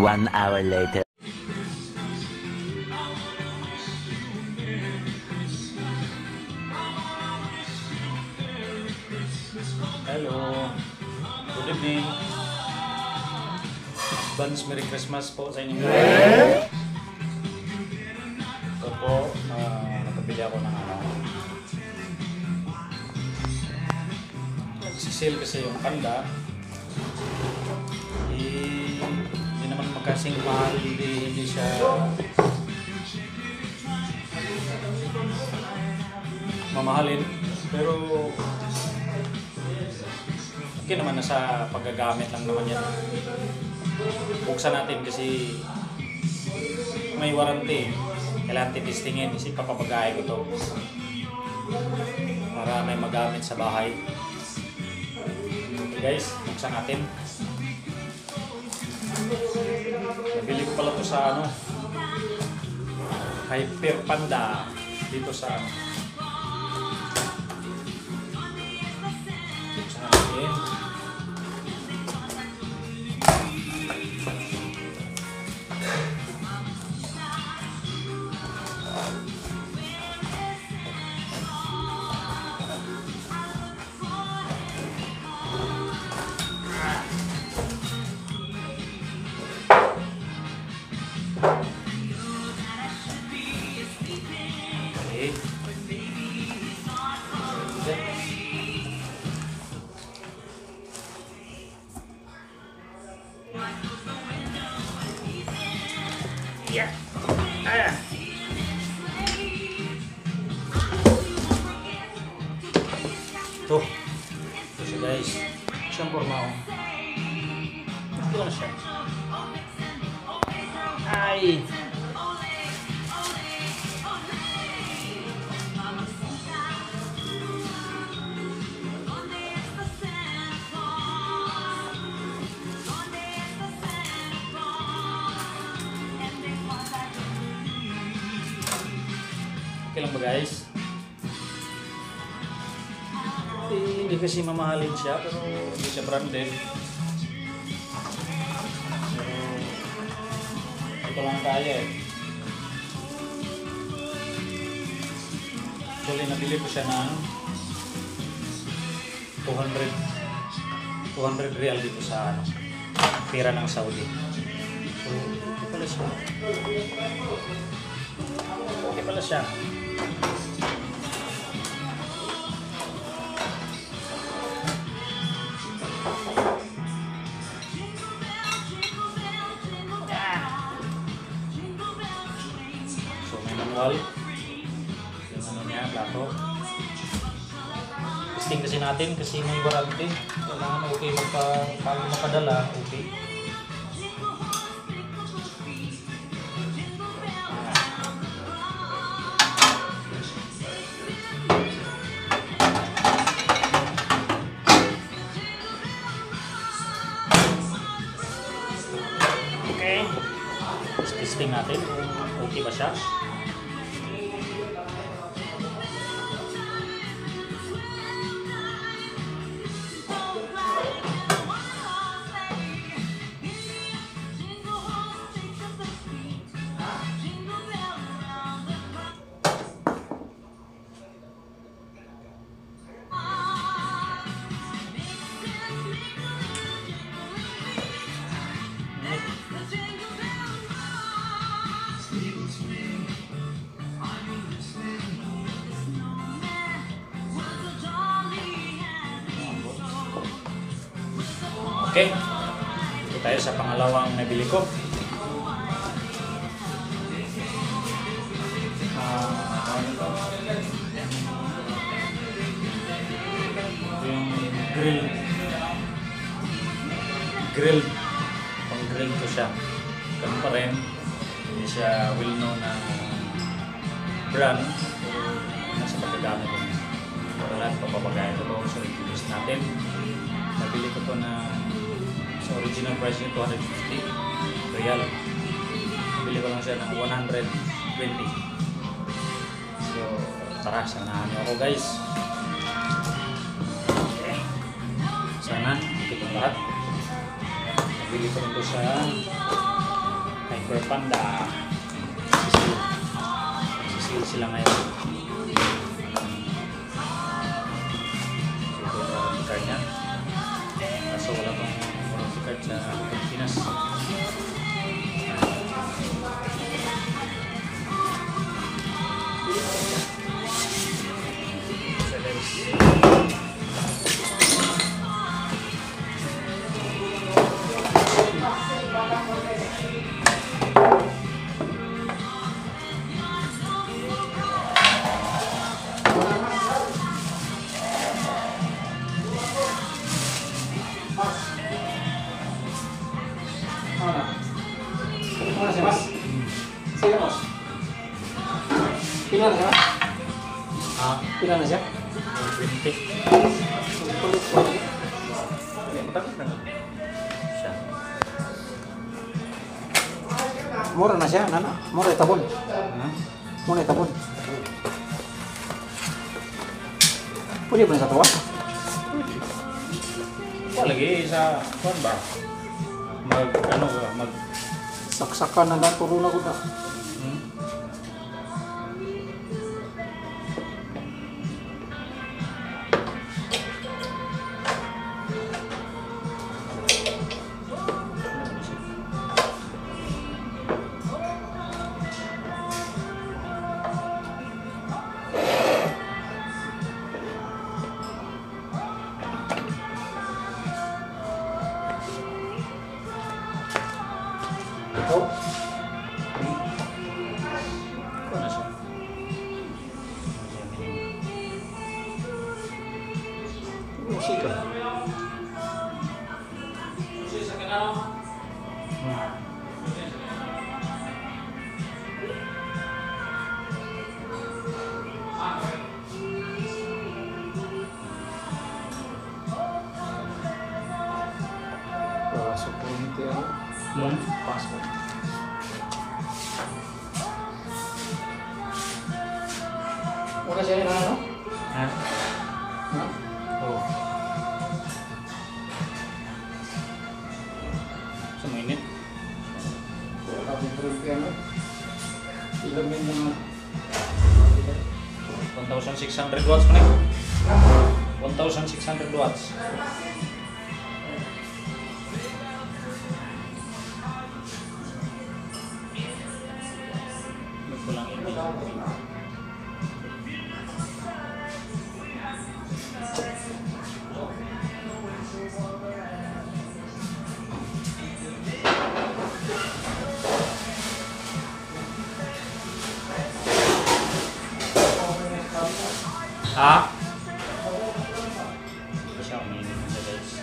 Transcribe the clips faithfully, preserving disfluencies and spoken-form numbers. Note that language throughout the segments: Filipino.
One hour later. Hello. Good evening. Advance Merry Christmas po sa inyo. Ito po, uh, nakabili ako ng ano. Nagsisale kasi yung panda. Eh, hindi naman magkasing mahal, hindi, hindi siya mamahalin. Pero okay naman, nasa paggagamit lang naman yan. Buksan natin kasi may warranty. Kailangan titistingin. Kasi papapagay ko to para may magamit sa bahay. Okay guys, buksan natin. Nabili ko pala to sa ano, Hyper Panda dito sa ano. Buksan natin. Yeah. Ah. Tuh. Tuh siya guys. Siyang forma ko. Ito na siya. Ay. Okay lang ba guys? Eh, hindi kasi mamahalin siya pero hindi siya branded. Pero ito lang kaya eh. Actually nabili ko siya ng two hundred real dito sa ano, pera ng Saudi. So, ito pala siya. Okay pala siya. So may manual. Yung ano niya, plato. Testing kasi natin kasi may warranty. Kailangan okay magpa, pag mapadala, okay. Okay, testing natin kung okay ba siya. Okay, ito tayo sa pangalawang nabili ko. Uh, yung grill. Grill. Pang grill ko siya. Ganun pa rin. Hindi siya well known na brand. Nasa pagkagamit ko. Wala ito papagaya ito. So, i-use natin. Nabili ko ito na sa original price niya two hundred fifty real. Nabili ko lang siya ng one hundred twenty. So, tara, sanahan niyo ako guys. Okay. Sana, ito lahat. Nabili ko rin ito sa Super Panda. Sisil. Sisil sila ngayon. Super card niya. Kaso wala pang warranty card sa Pilipinas. Mana sih mas? Saya mas. Pilihan siya? Ah, Pilihan na siya? twenty. Siya. Mura na siya, nana. Mura itabon. Ha? Mura itabon. Pwede ba na sa tawa? Wala lagi sa kuan ba? Mag ano ba? Mag Saksakan na lang, puro na ko na. hmm? Ito. Kuan na siya. Musika. Pasok ko nito yan. Hmm? Passport. Mura siya rin ano? Ha? Ha? Oh. Sa mainit. Sabi ko rin piano. Ilamin mo na. one thousand six hundred watts pa na. one thousand six hundred watts. Kulang ini. Ah? Siya umiinit na siya guys.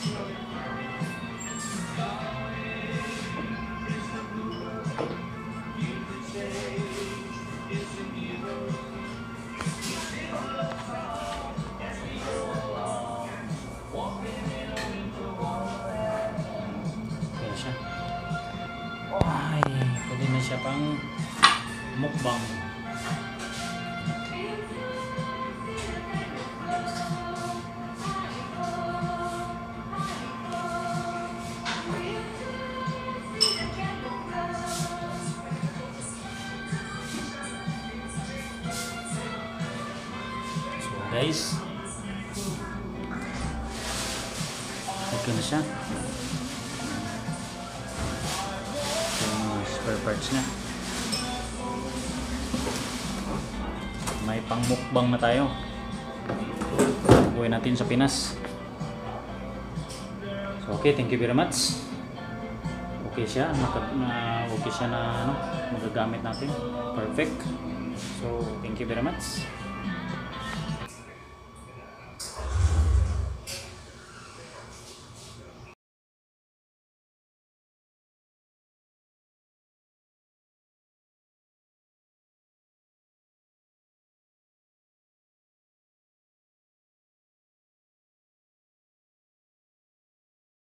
Kaya siya. Ay, pwede na siya pang mukbang. Guys, okay na siya. Ito yung spare parts niya. May pangmukbang na tayo. Gawin natin sa Pinas. So okay, thank you very much. Okay siya, naka, na, okay siya na ano, magagamit natin. Perfect. So thank you very much.